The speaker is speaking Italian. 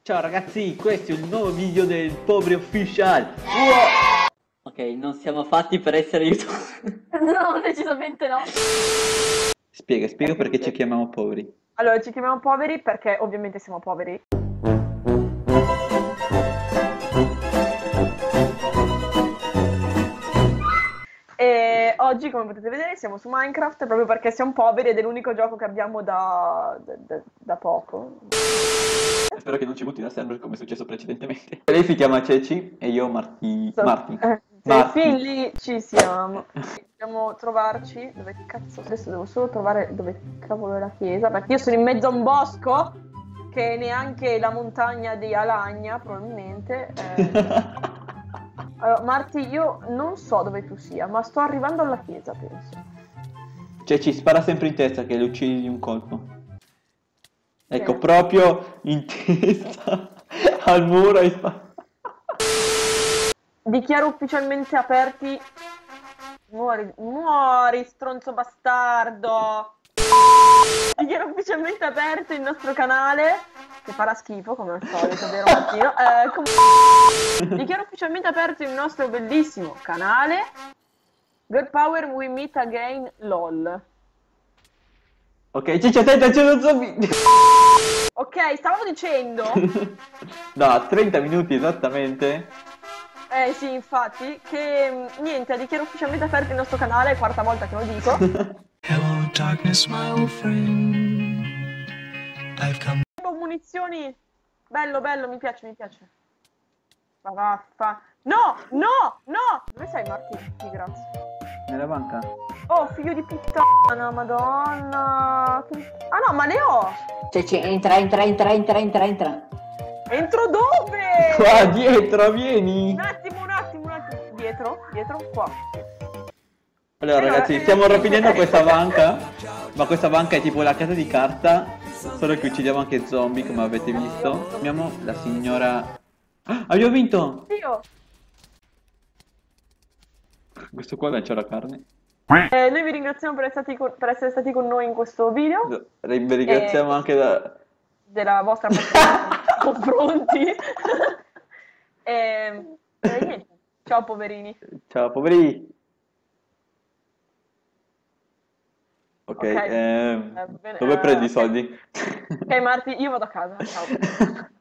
Ciao ragazzi, questo è un nuovo video del Poveri Official. Wow! Ok, non siamo fatti per essere youtuber. No, decisamente no. Spiega perché ci chiamiamo poveri. Allora, ci chiamiamo poveri perché ovviamente siamo poveri. E oggi, come potete vedere, siamo su Minecraft proprio perché siamo poveri ed è l'unico gioco che abbiamo da poco. Spero che non ci butti da server come è successo precedentemente. Lei si chiama Ceci e io Marti. Fin Marti. lì ci siamo. Dobbiamo trovarci. Dove cazzo? Adesso devo solo trovare dove cavolo è la chiesa. Perché io sono in mezzo a un bosco che è neanche la montagna di Alagna, probabilmente. Allora, Marti, io non so dove tu sia, ma sto arrivando alla chiesa, penso. Ceci spara sempre in testa che le uccidi di un colpo. Ecco, Bene. proprio in testa al muro hai sparato. Dichiaro ufficialmente aperti. Muori, muori, stronzo bastardo! Dichiaro ufficialmente aperto il nostro canale, che farà schifo come al solito, vero Martino? Dichiaro ufficialmente aperto il nostro bellissimo canale. Girl Power We Meet Again LOL. Ok, Ceci attenta, c'è uno zombie. Ok, stavo dicendo. Da 30 minuti esattamente. Sì, infatti, che niente, dichiaro ufficialmente aperto il nostro canale, è quarta volta che lo dico. Hello, darkness, my old friend. I've come. Munizioni. Bello, bello, mi piace, mi piace. Ma vaffa. No, no, no! Dove sei, Marti? Sì, grazie. Nella banca? Oh, figlio di puttana, madonna. Ah no, ma le ho! Cioè, entra. Entro dove? Qua dietro, vieni! Un attimo. Dietro, qua. Allora ragazzi, stiamo rapinendo questa banca, ma questa banca è tipo la casa di carta, solo che uccidiamo anche zombie come avete visto. Abbiamo la signora... Ah, abbiamo vinto! Io. Questo qua lancia la carne. Noi vi ringraziamo per essere stati con noi in questo video. Vi ringraziamo anche della vostra passione nei confronti. Niente. Ciao poverini. Ciao poveri! Ok, Ok, bene, dove prendi i ok. soldi? Ok Marti, io vado a casa, ciao.